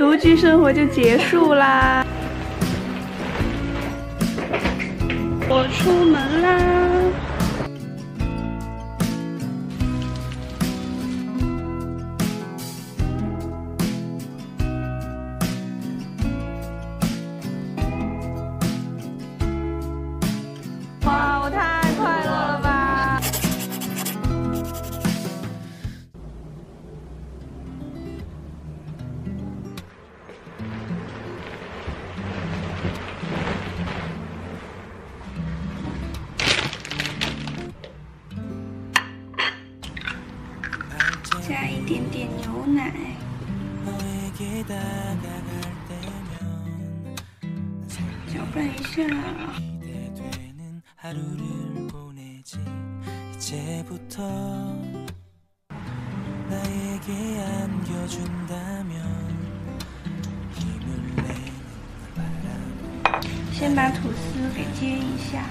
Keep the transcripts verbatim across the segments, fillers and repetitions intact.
独居生活就结束啦。我出门啦。哇，我太快乐了吧！加一点点牛奶。搅拌一下。 하루를 보내지 이제부터 나에게 안겨준다면 힘을 내는 바람 先把吐司给煎一下。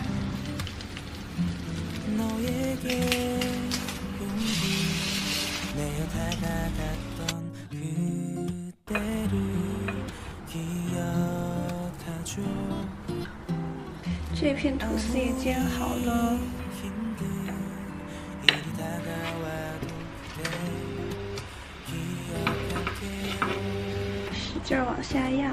너에게 용기 내어 다가갔던 그때를 기억하죠 这片吐司也煎好了，使劲往下压。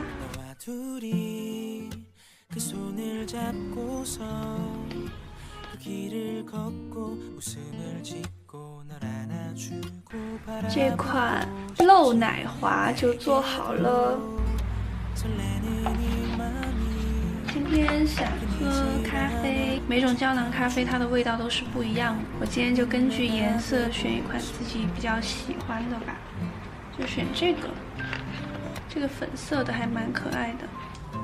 这款漏奶滑就做好了。 今天想喝咖啡，每种胶囊咖啡它的味道都是不一样的。我今天就根据颜色选一款自己比较喜欢的吧，就选这个，这个粉色的还蛮可爱的。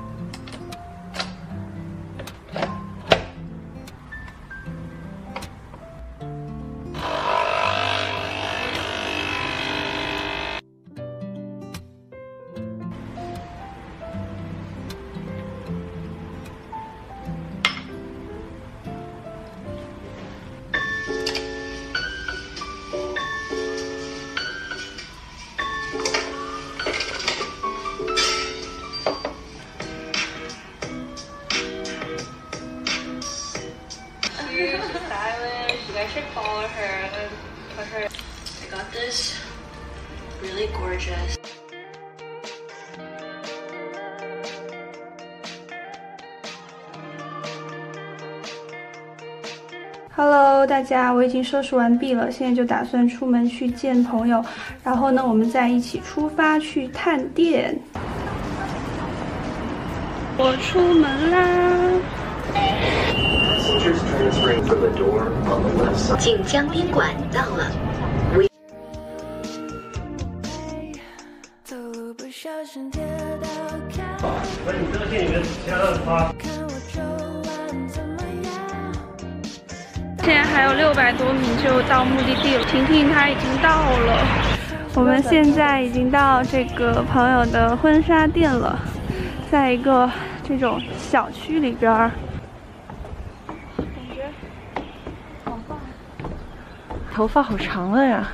I should follow her and put her. I got this really gorgeous. Hello， 大家，我已经收拾完毕了，现在就打算出门去见朋友，然后呢，我们再一起出发去探店。我出门啦。 锦江宾馆到了。 那你这个店里面先让他。 现在还有六百多米就到目的地了，婷婷她已经到了。我们现在已经到这个朋友的婚纱店了，在一个这种小区里边儿。 头发好长了呀！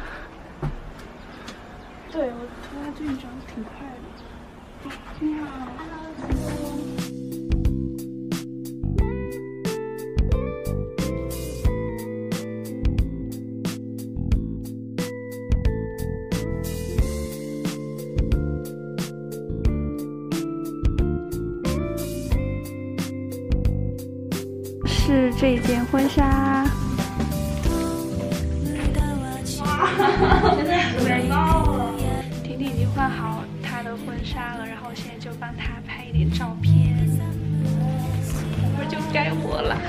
对，我头发最近长得挺快的。你好 ，Hello。是这件婚纱。 真的很美了。婷婷已经换好她的婚纱了，然后现在就帮她拍一点照片。这不就该我了？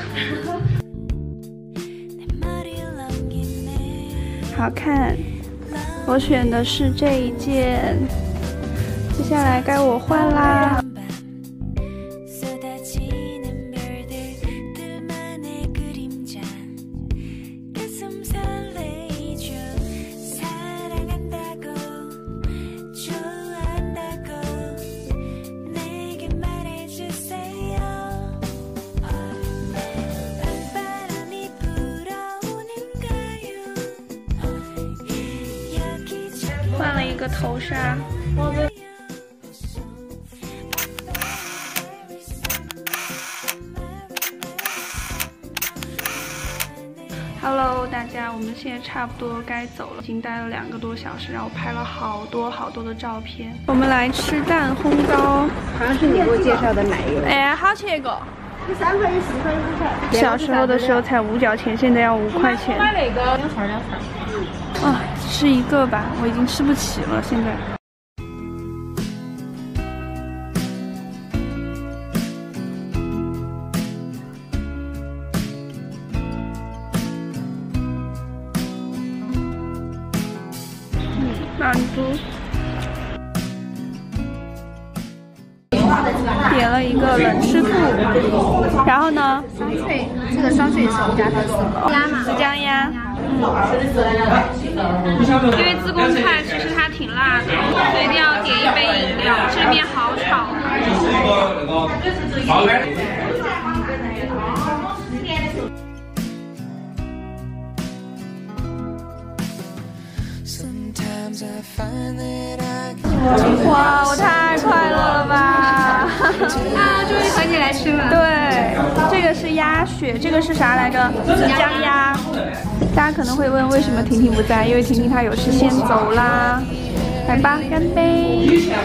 好看，我选的是这一件。接下来该我换啦。 换了一个头纱， 们现在差不多该走了，已经待了两个多小时，然后拍了好多好多的照片。我们来吃蛋烘糕， 好像是你给我介绍的奶油。 哎，好吃一个。 三块一、四块一、五块。 小时候的时候才五角钱，现在要五块钱。 买那个两串两串。 啊，吃一个吧，我已经吃不起了，现在。满足。点了一个冷吃兔，然后呢？ 烧脆，这个烧脆是我们家特色。鸭嘛， 紫姜鸭。嗯。因为自贡菜其实它挺辣的，所以一定要点一杯饮料。这里面好吵。哇，我太快乐了吧！啊，终于和你来吃了。对，这个是鸭血，这个是啥来着？紫姜鸭。大家可能会问为什么婷婷不在，因为婷婷她有事先走啦。来吧，干杯！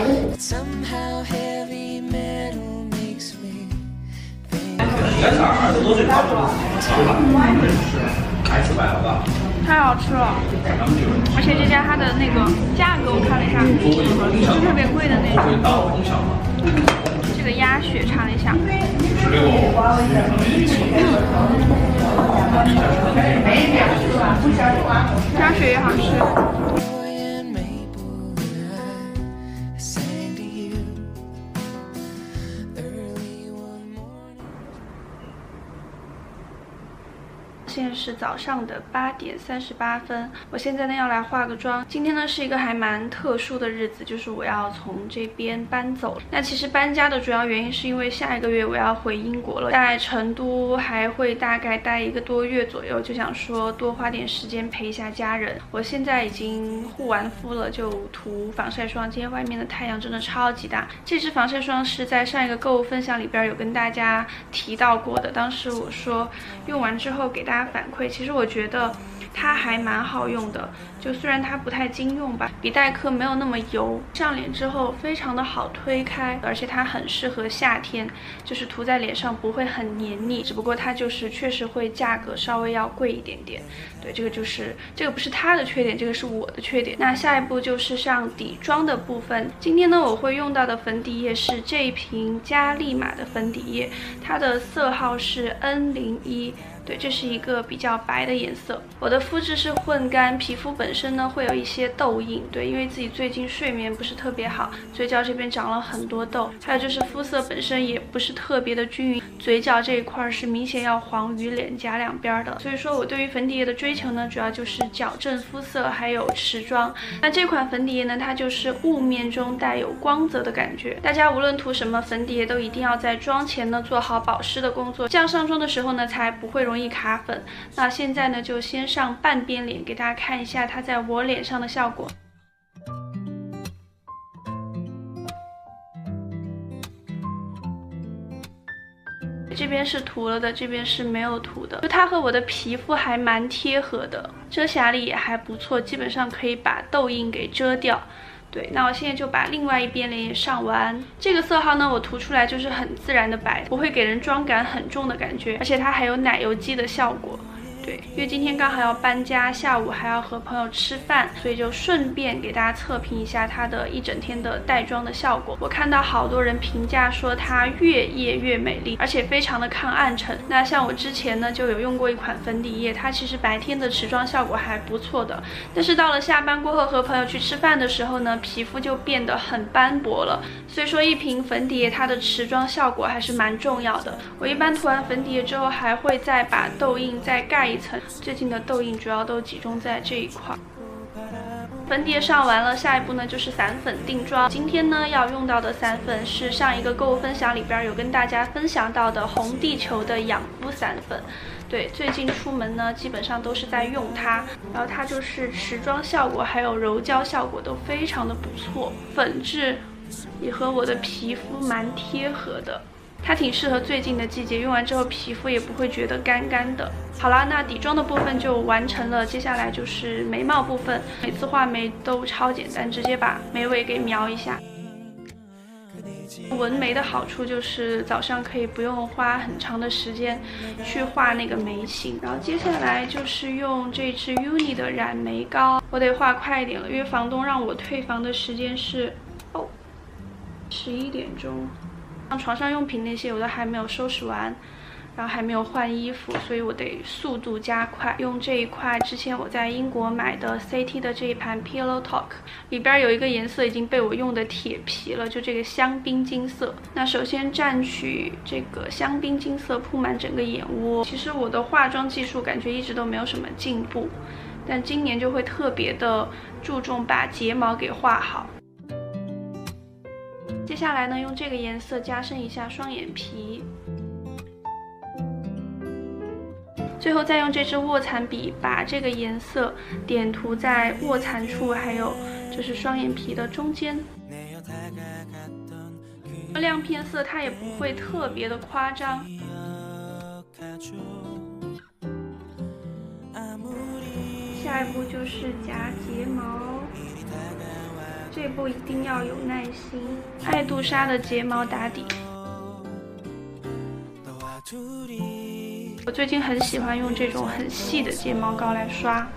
太好吃了，而且这家它的那个价格我看了一下，不是特别贵的那种。这个鸭血尝了一下，鸭血也好吃。现在是早上的八点三十八分，我现在呢要来化个妆。今天呢是一个还蛮特殊的日子，就是我要从这边搬走。那其实搬家的主要原因是因为下一个月我要回英国了，在成都还会大概待一个多月左右，就想说多花点时间陪一下家人。我现在已经护完肤了，就涂防晒霜。今天外面的太阳真的超级大。这支防晒霜是在上一个购物分享里边有跟大家提到过的，当时我说用完之后给大家反馈，其实我觉得它还蛮好用的，就虽然它不太经用吧，比黛珂没有那么油，上脸之后非常的好推开，而且它很适合夏天，就是涂在脸上不会很黏腻，只不过它就是确实会价格稍微要贵一点点。对，这个就是这个不是它的缺点，这个是我的缺点。那下一步就是上底妆的部分，今天呢我会用到的粉底液是这一瓶佳丽玛的粉底液，它的色号是 N 零一。对，这是一个比较白的颜色。我的肤质是混干，皮肤本身呢会有一些痘印。对，因为自己最近睡眠不是特别好，嘴角这边长了很多痘，还有就是肤色本身也不是特别的均匀，嘴角这一块是明显要黄于脸颊两边的。所以说我对于粉底液的追求呢，主要就是矫正肤色，还有持妆。那这款粉底液呢，它就是雾面中带有光泽的感觉。大家无论涂什么粉底液，都一定要在妆前呢做好保湿的工作，这样上妆的时候呢才不会容易容易卡粉。那现在呢就先上半边脸给大家看一下它在我脸上的效果。这边是涂了的，这边是没有涂的，就它和我的皮肤还蛮贴合的，遮瑕力也还不错，基本上可以把痘印给遮掉。对，那我现在就把另外一边脸也上完。这个色号呢，我涂出来就是很自然的白，不会给人妆感很重的感觉，而且它还有奶油肌的效果。对，因为今天刚好要搬家，下午还要和朋友吃饭，所以就顺便给大家测评一下它的一整天的带妆的效果。我看到好多人评价说它越夜越美丽，而且非常的抗暗沉。那像我之前呢就有用过一款粉底液，它其实白天的持妆效果还不错的，但是到了下班过后和朋友去吃饭的时候呢，皮肤就变得很斑驳了。所以说一瓶粉底液它的持妆效果还是蛮重要的。我一般涂完粉底液之后还会再把痘印再盖一层，最近的痘印主要都集中在这一块。粉底液上完了，下一步呢就是散粉定妆。今天呢要用到的散粉是上一个购物分享里边有跟大家分享到的红地球的养肤散粉。对，最近出门呢基本上都是在用它，然后它就是持妆效果还有柔焦效果都非常的不错，粉质也和我的皮肤蛮贴合的。 它挺适合最近的季节，用完之后皮肤也不会觉得干干的。好啦，那底妆的部分就完成了，接下来就是眉毛部分。每次画眉都超简单，直接把眉尾给描一下。纹眉的好处就是早上可以不用花很长的时间去画那个眉形，然后接下来就是用这支 Uni 的染眉膏，我得画快一点了，因为房东让我退房的时间是哦十一点钟，床上用品那些我都还没有收拾完。然后还没有换衣服，所以我得速度加快。用这一块之前我在英国买的 C T 的这一盘 Pillow Talk， 里边有一个颜色已经被我用的铁皮了，就这个香槟金色。那首先蘸取这个香槟金色铺满整个眼窝。其实我的化妆技术感觉一直都没有什么进步，但今年就会特别的注重把睫毛给画好。接下来呢，用这个颜色加深一下双眼皮。最后再用这支卧蚕笔把这个颜色点涂在卧蚕处，还有就是双眼皮的中间。亮片色它也不会特别的夸张。下一步就是夹睫毛，这步一定要有耐心。爱杜莎的睫毛打底。我最近很喜欢用这种很细的睫毛膏来刷。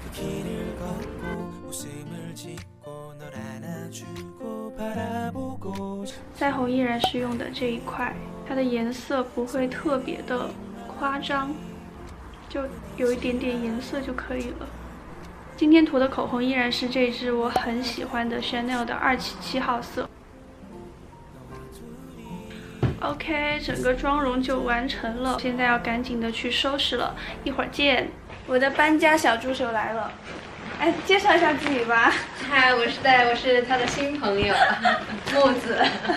腮红依然是用的这一块，它的颜色不会特别的夸张，就有一点点颜色就可以了。今天涂的口红依然是这支我很喜欢的 Chanel 的二七七号色。OK， 整个妆容就完成了，现在要赶紧的去收拾了，一会儿见。我的搬家小助手来了，哎，介绍一下自己吧。 嗨，我是在，我是他的新朋友，木子。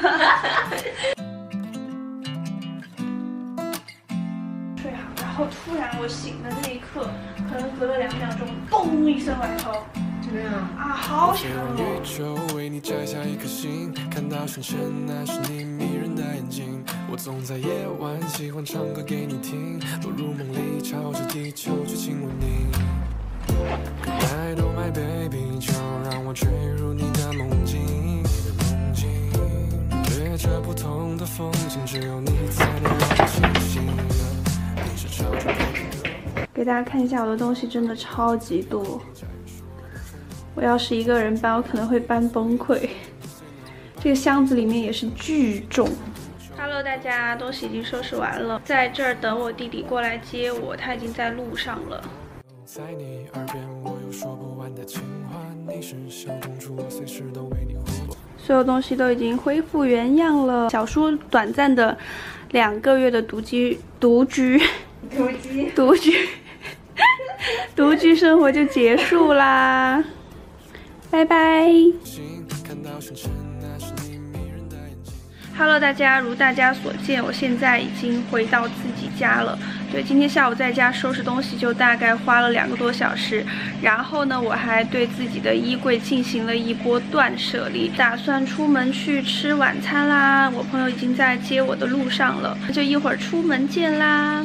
睡好，然后突然我醒的那一刻，可能隔了两秒钟，嘣一声来头。怎么样啊？好巧哦！为你摘下一颗星，看到瞬间那是你迷人的眼睛。我总在夜晚喜欢唱歌给你听，落入梦里朝着地球去亲吻你。Goodnight, oh my baby， 就让我坠入你的梦境，你的梦境。对着不同的风景，只有你才能让我清醒。你是超出我。给大家看一下我的东西，真的超级多。我要是一个人搬，我可能会搬崩溃。这个箱子里面也是巨重。Hello， 大家，东西已经收拾完了，在这儿等我弟弟过来接我，他已经在路上了。在你耳边，我有说不完的情话，你是小公主，我随时都为你护送。所有东西都已经恢复原样了。小叔短暂的两个月的独居独居独居独居独居生活就结束啦。拜拜。Hello， 大家，如大家所见，我现在已经回到自己家了。对，今天下午在家收拾东西就大概花了两个多小时，然后呢，我还对自己的衣柜进行了一波断舍离，打算出门去吃晚餐啦。我朋友已经在接我的路上了，那就一会儿出门见啦。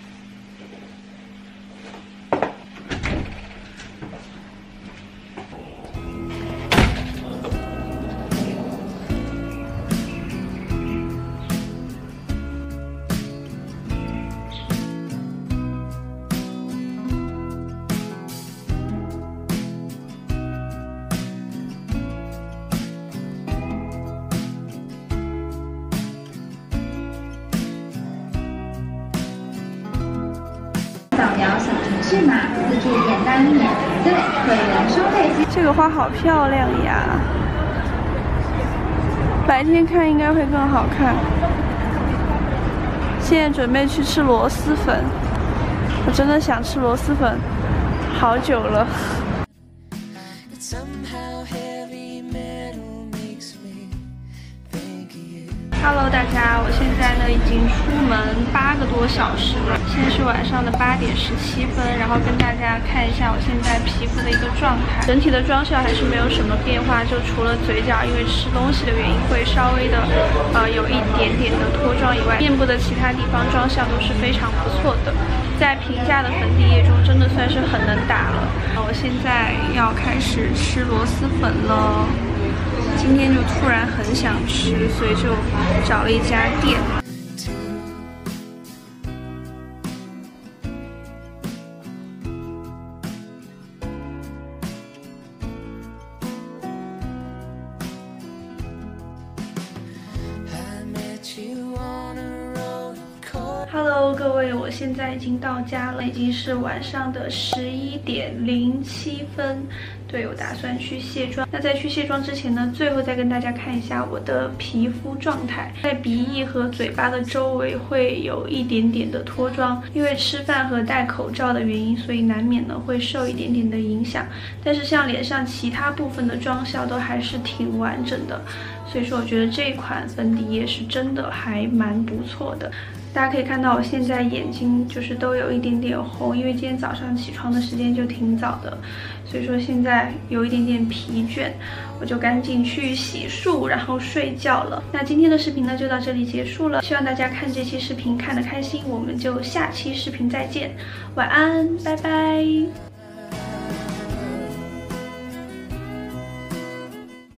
扫描小程序码，资助点单免费，会员收费。 这个花好漂亮呀！白天看应该会更好看。现在准备去吃螺蛳粉，我真的想吃螺蛳粉，好久了。Hello， 大家，我现在呢已经出门八个多小时了。 现在是晚上的八点十七分，然后跟大家看一下我现在皮肤的一个状态。整体的妆效还是没有什么变化，就除了嘴角因为吃东西的原因会稍微的呃有一点点的脱妆以外，面部的其他地方妆效都是非常不错的。在平价的粉底液中，真的算是很能打了。我现在要开始吃螺蛳粉了。今天就突然很想吃，所以就找了一家店。Hello， 各位，我现在已经到家了，已经是晚上的十一点零七分。对，我打算去卸妆。那在去卸妆之前呢，最后再跟大家看一下我的皮肤状态。在鼻翼和嘴巴的周围会有一点点的脱妆，因为吃饭和戴口罩的原因，所以难免呢会受一点点的影响。但是像脸上其他部分的妆效都还是挺完整的，所以说我觉得这款粉底液是真的还蛮不错的。大家可以看到我现在眼睛就是都有一点点红，因为今天早上起床的时间就挺早的，所以说现在有一点点疲倦，我就赶紧去洗漱，然后睡觉了。那今天的视频呢就到这里结束了，希望大家看这期视频看得开心，我们就下期视频再见，晚安，拜拜。